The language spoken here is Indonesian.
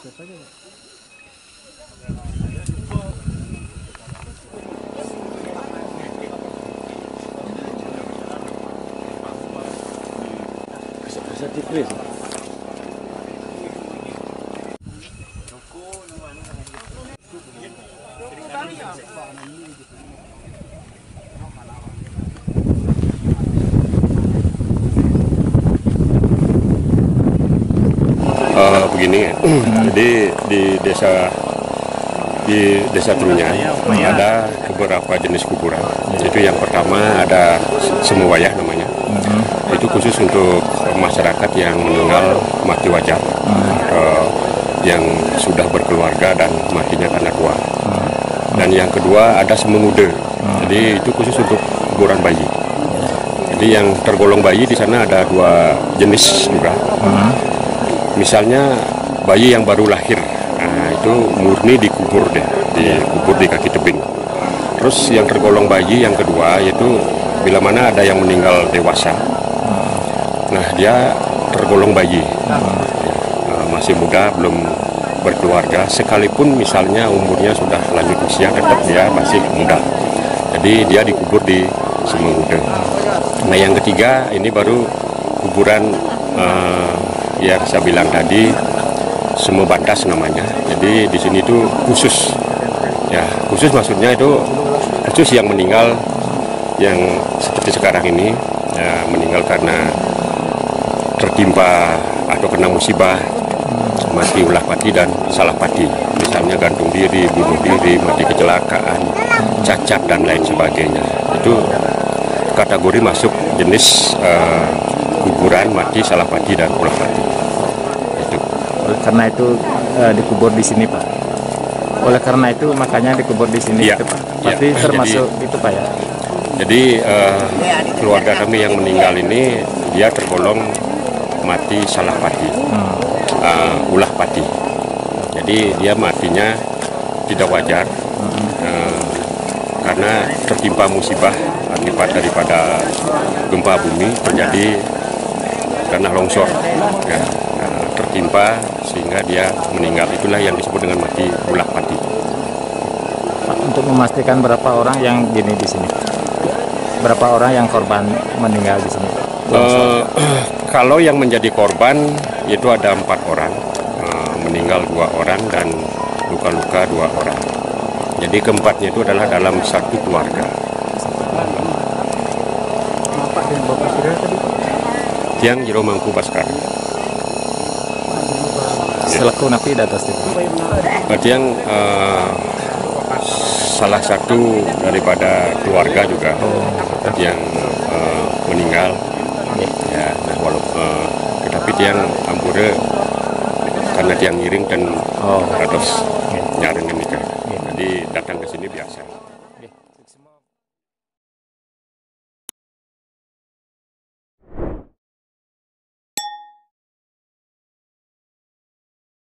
Bisa tipis. Begini ya. Jadi di desa Trunyan ada beberapa jenis kuburan. Itu yang pertama ada Semowayah namanya. Itu khusus untuk masyarakat yang meninggal mati wajar, yang sudah berkeluarga dan matinya karena tua. Dan yang kedua ada Semengude. Jadi itu khusus untuk kuburan bayi. Jadi yang tergolong bayi di sana ada dua jenis juga. Misalnya bayi yang baru lahir, nah itu murni dikubur dikubur di kaki tebing. Terus yang tergolong bayi yang kedua yaitu bila mana ada yang meninggal dewasa, nah dia tergolong bayi, masih muda, belum berkeluarga, sekalipun misalnya umurnya sudah lanjut usia tetap dia masih muda. Jadi dia dikubur di Semengude. Nah yang ketiga ini baru kuburan yang saya bilang tadi, Semebandas namanya. Jadi di sini itu khusus, ya khusus maksudnya itu khusus yang meninggal yang seperti sekarang ini, ya, meninggal karena tertimpa atau kena musibah, mati ulah pati dan salah pati. Misalnya gantung diri, bunuh diri, mati kecelakaan, cacat dan lain sebagainya. Itu kategori masuk jenis kuburan mati salah pati dan ulah pati. Karena itu dikubur di sini, Pak. Oleh karena itu makanya dikubur di sini, ya, itu, Pak. Berarti ya, termasuk jadi, itu, Pak ya. Jadi keluarga kami yang meninggal ini dia tergolong mati salah pati, ulah pati. Jadi dia matinya tidak wajar karena tertimpa musibah akibat daripada gempa bumi terjadi karena longsor. Ya. Tertimpa sehingga dia meninggal, itulah yang disebut dengan mati ulah pati. Pak, untuk memastikan berapa orang yang gini di sini, berapa orang yang korban meninggal di sini? Kalau yang menjadi korban itu ada 4 orang, meninggal 2 orang dan luka-luka 2 orang. Jadi keempatnya itu adalah dalam satu keluarga. Tiang Jero Mangku Baskar. Selaku napi di atas itu. Berarti yang salah satu daripada keluarga juga yang meninggal. Ya, nah, tetapi tiang ampure karena tiang ngiring dan ratus nyaring ini kan. Jadi datang ke sini biasa.